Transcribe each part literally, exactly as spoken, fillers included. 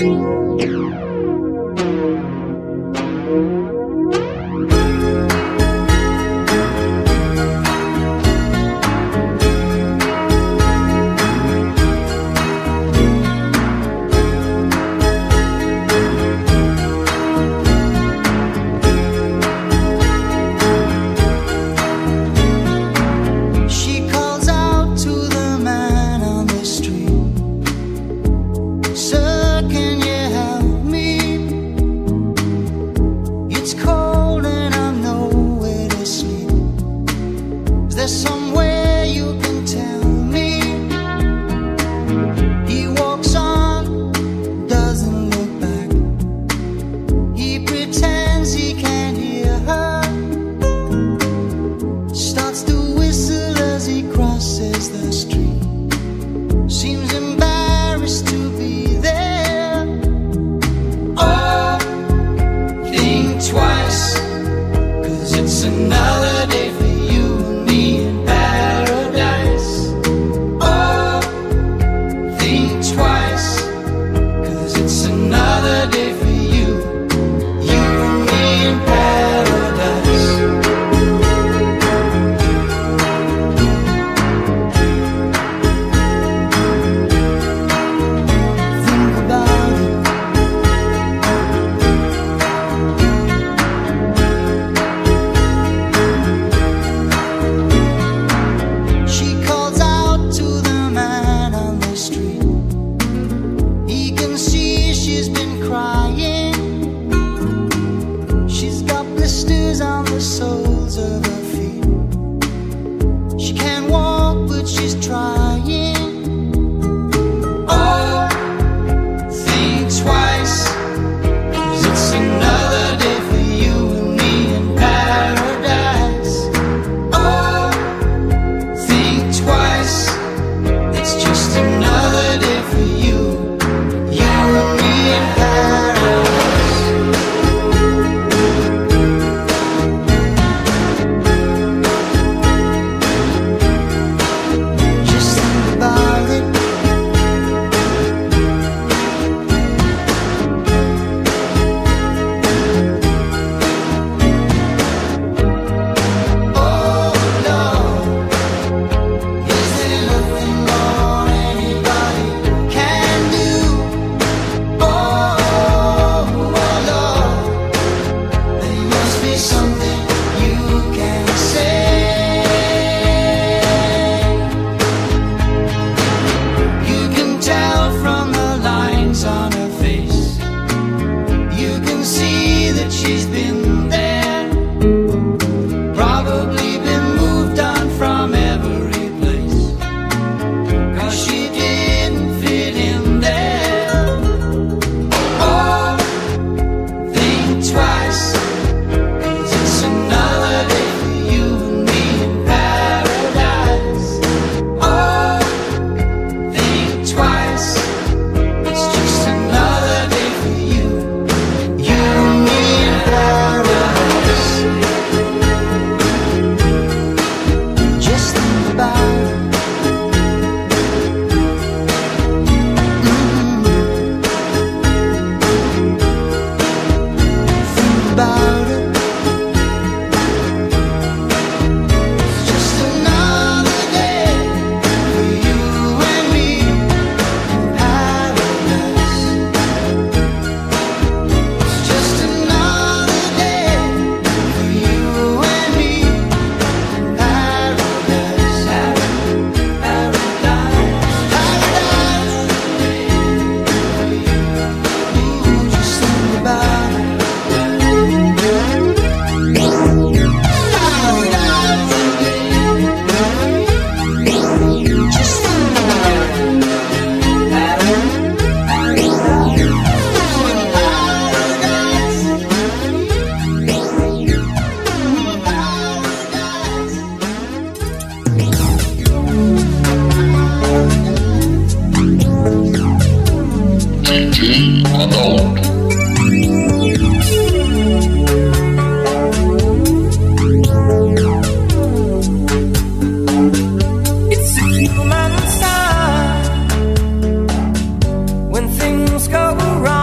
It's a human sign when things go wrong.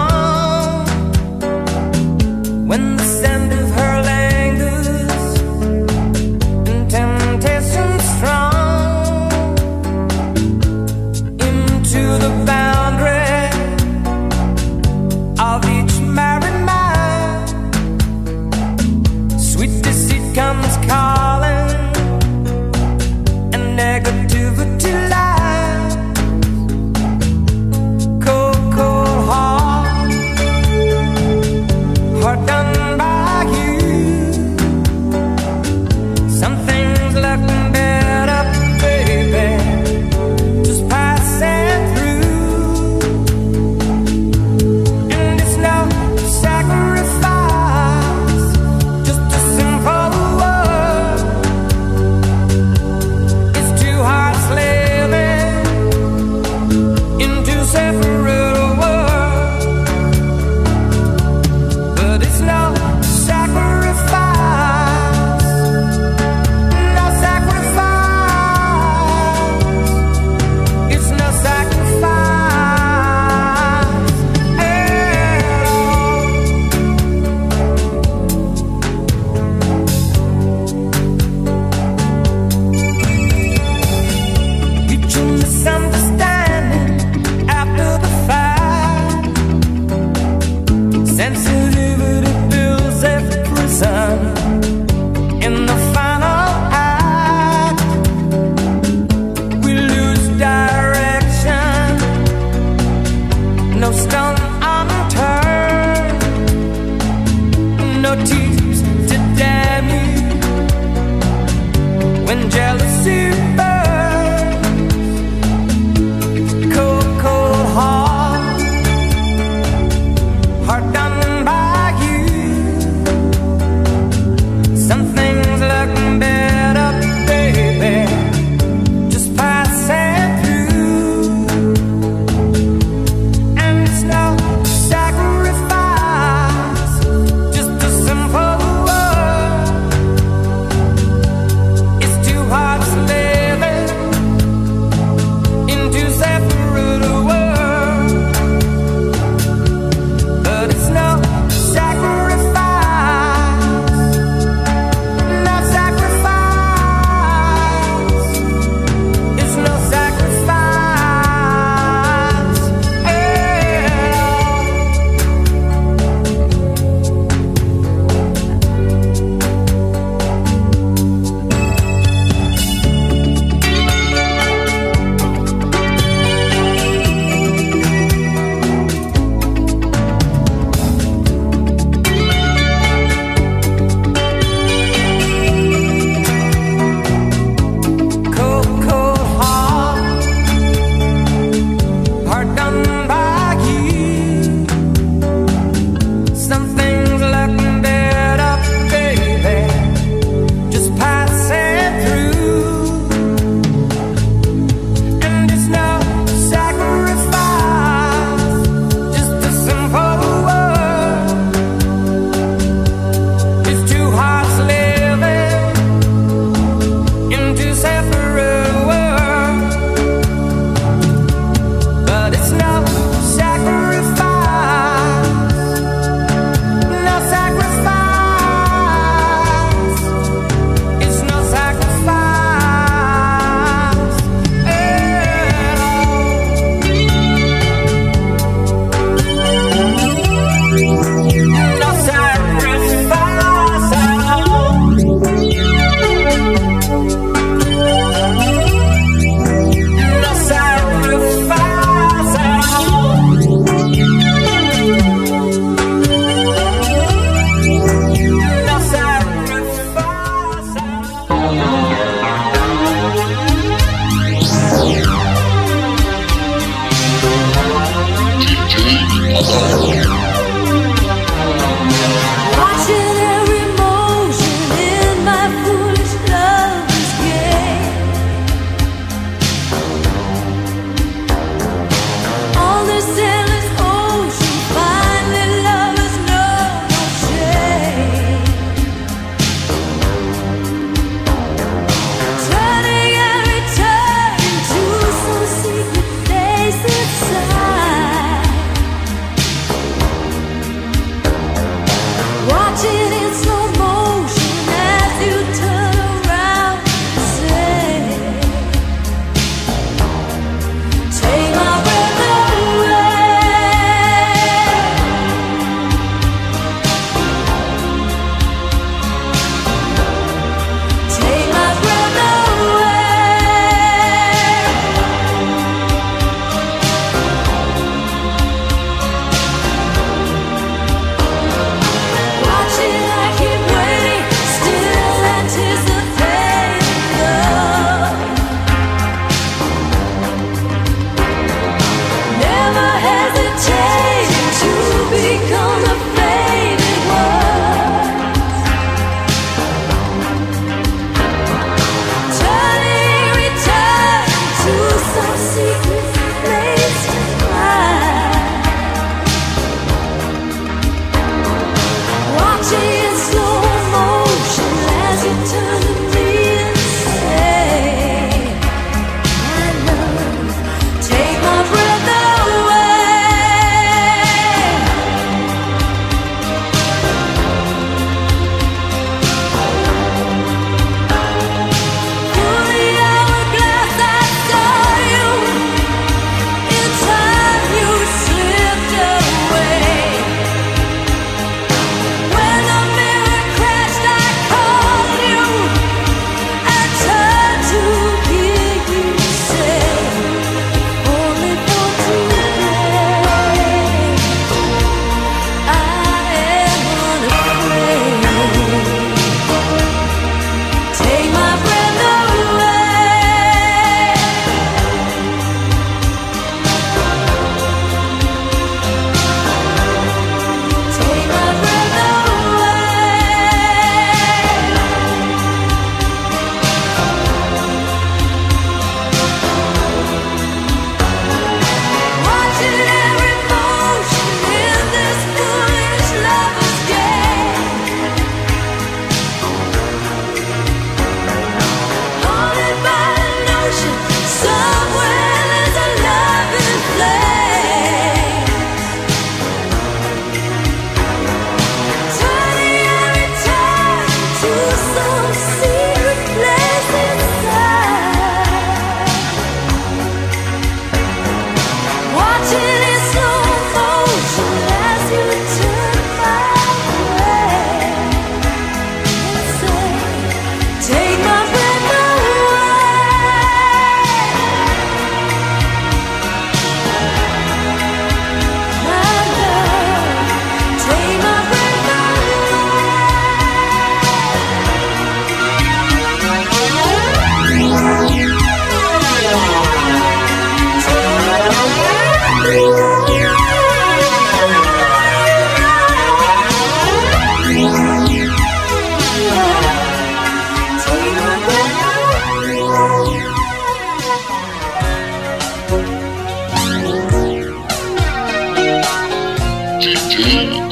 the boundary of each married man. Sweet deceit comes calling, and negativity lies. Cold, cold heart, heart done by you. Some things looking better, baby, just passing through. And it's no sacrifice, just a simple word. It's two hearts living in two separate worlds, but it's no sacrifice, no sacrifice. It's no sacrifice at all. Mutual misunderstanding after the fact. Sensitivity builds a prison in the final act. We lose direction, no stone unturned, no tears to damn you when jealousy burns. Cold, cold heart, heart done by you. Some things look better, baby, just passing through. And it's no sacrifice, just a simple word. It's two hearts living in two separate worlds, but it's no sacrifice, no sacrifice. It's no sacrifice at all. Cold, cold heart, heart done by you. Some things look better, baby, just passing through. And it's no sacrifice, just a simple word. It's two hearts living in two separate worlds, but it's no sacrifice, no sacrifice. It's no sacrifice at all. No sacrifice at all. No sacrifice at all. No sacrifice at Watching every motion in my foolish lover's game. On this endless ocean, finally lovers know no shame. Turning and returning to some secret place inside.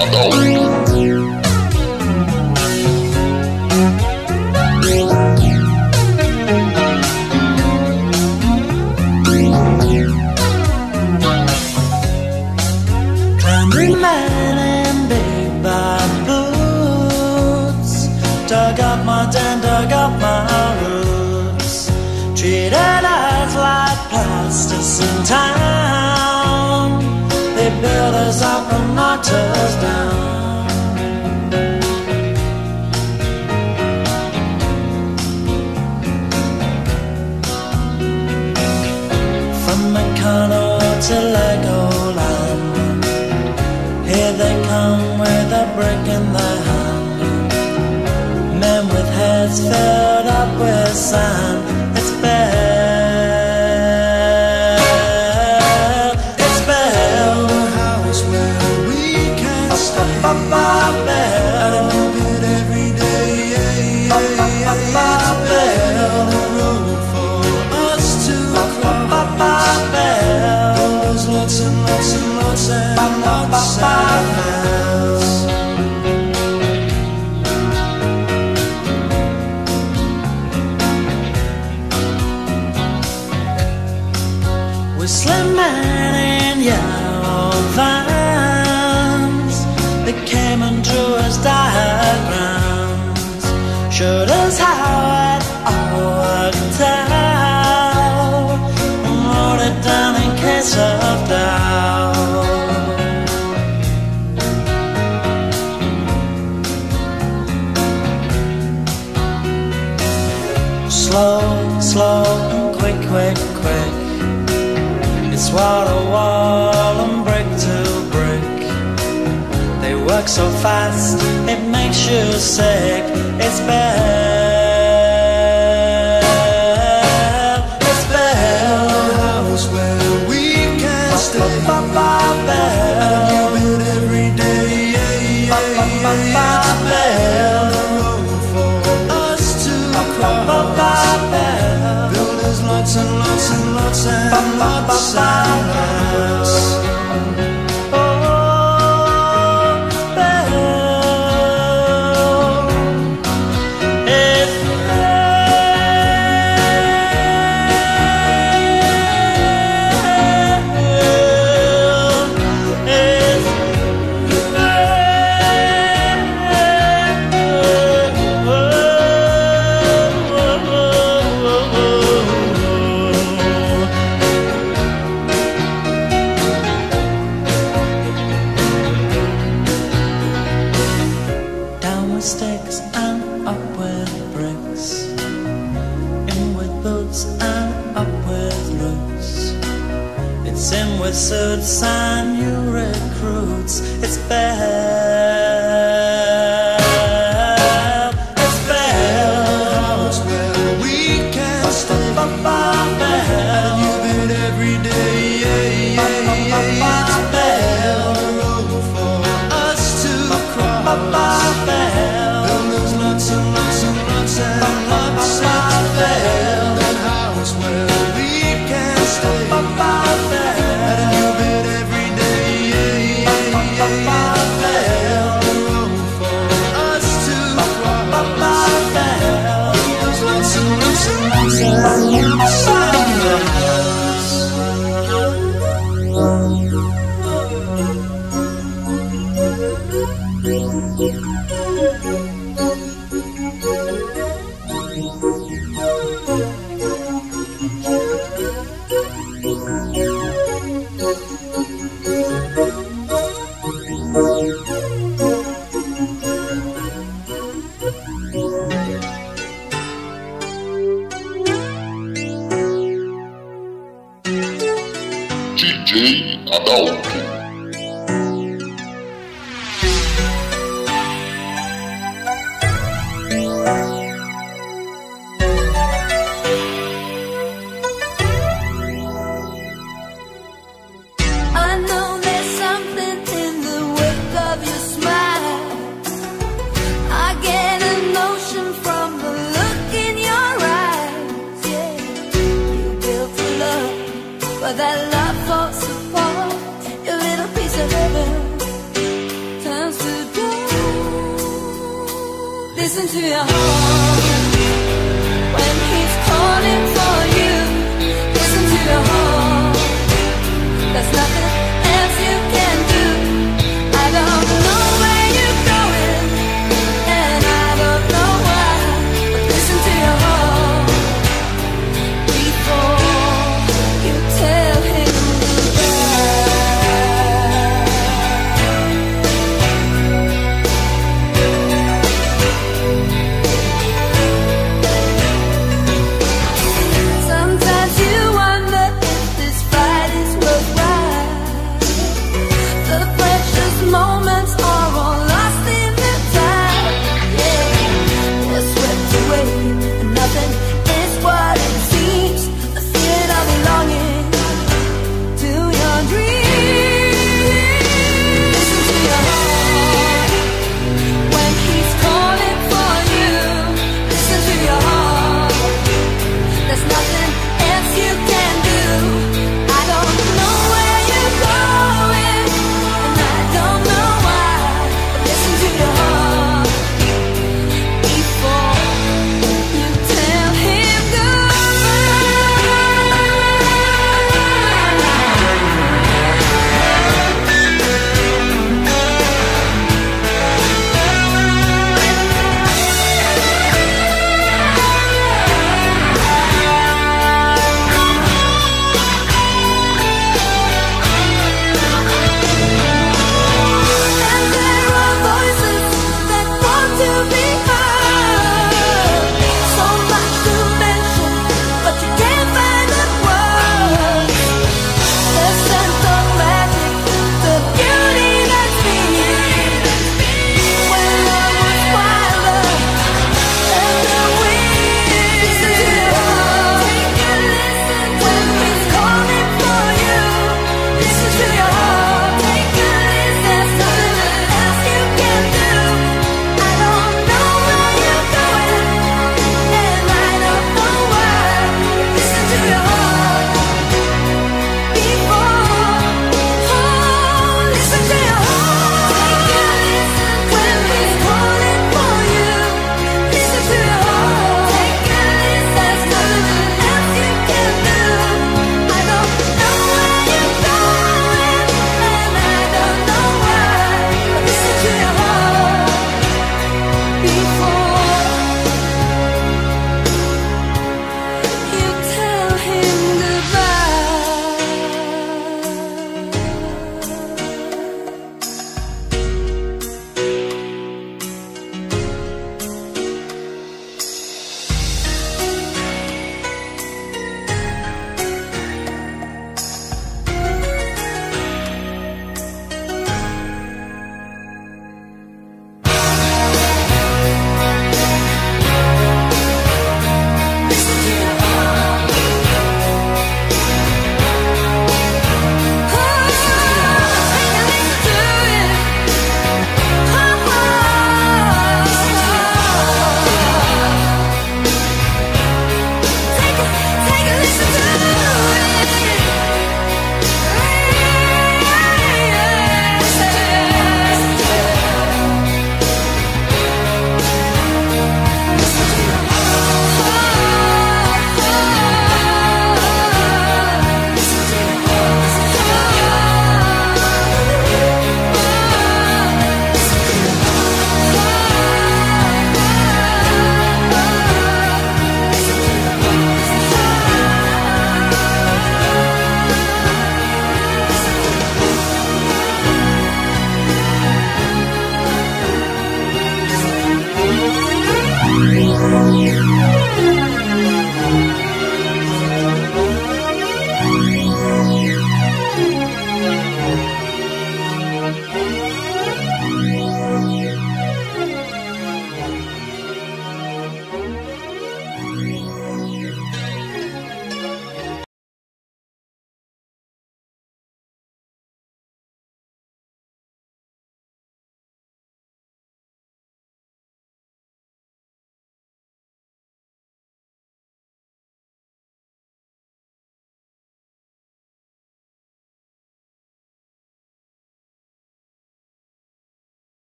Climbing man in big bad boots, dug up my den, dug up my roots, treated us like plasters in town. They built us up and knocked us down. From Meccano to Legoland, here they come with a brick in their hand. Men with heads filled up with sand. It's bad, it's bad. The house where we can stay. And a new bit every day. It's bad. The road for us to cross. There's lots and lots and lots and lots of miles. Whistling men in yellow vans, they came and drew us diagrams, showed us how it all worked out, and wrote it down in case of doubt. Slow, slow, and quick, quick, quick. It's wall to wall and brick to brick. They work so fast, it makes you sick. It's bad, it's bad. The house where we can stay. And a new bit every day. It's bad. The road for us to cross. Builders lots and lots and lots and lots of miles. Oh, bell, it's sticks and up with bricks, in with boots and up with roots. It's in with suits and new recruits. It's bad, it's bad. The house where we can stay. And a new bit every day. It's bad. The road for us to cross. Builders lots and lots and lots and lots of fail. That house where we can stay. And a new bit every day. Fail. The road for us to cross. Builders lots and lots and lots and lots of D J Adalto. That love for support, you Listen to your heart when he's calling for you. Listen to your heart. There's nothing else you can do. I don't know where you're going, and I don't know why. But listen to your heart before you tell him goodbye.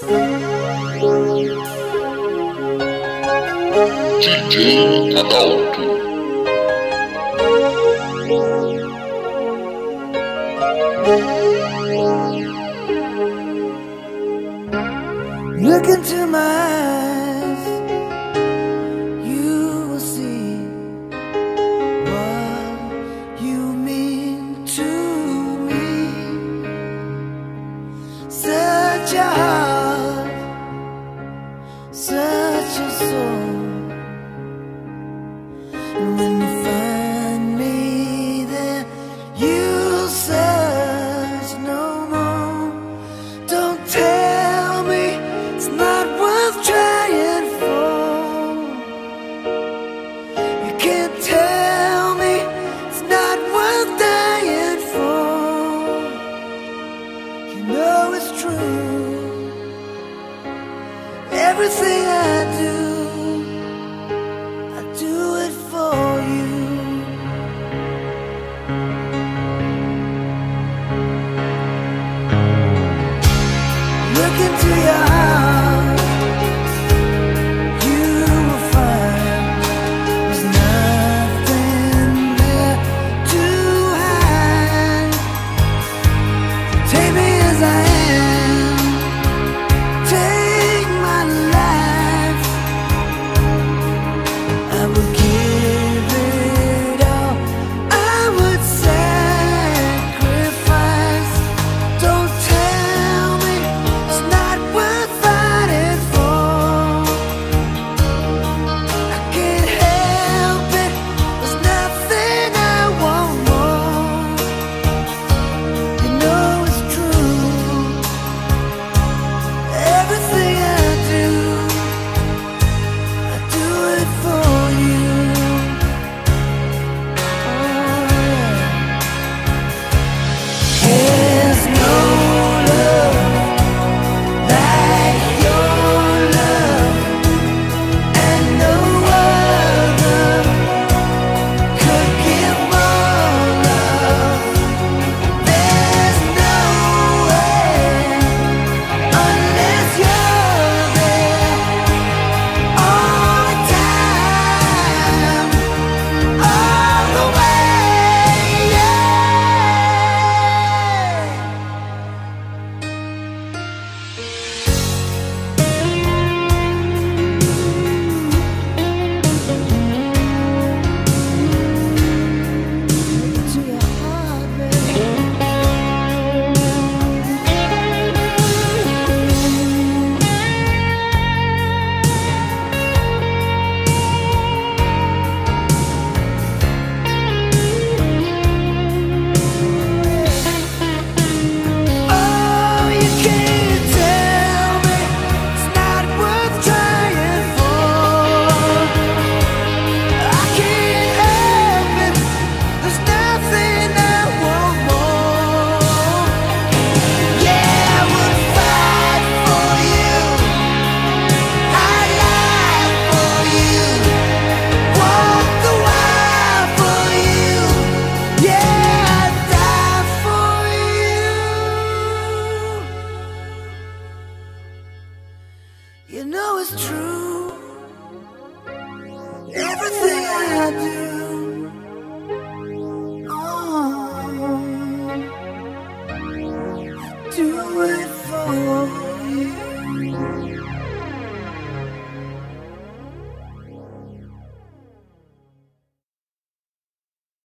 D J Adalto. Look into my eyes.